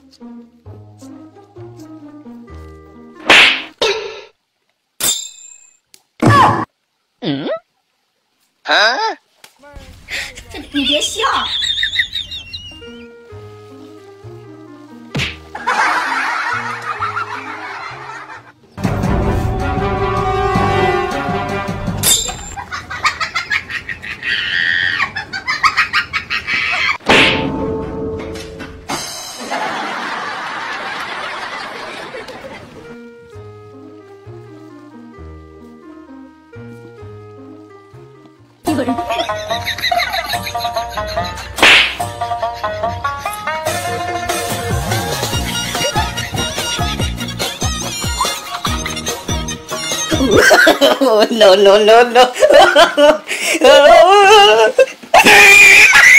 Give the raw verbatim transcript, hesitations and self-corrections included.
嗯？啊？ 你别笑。有人。 No, no, no, no.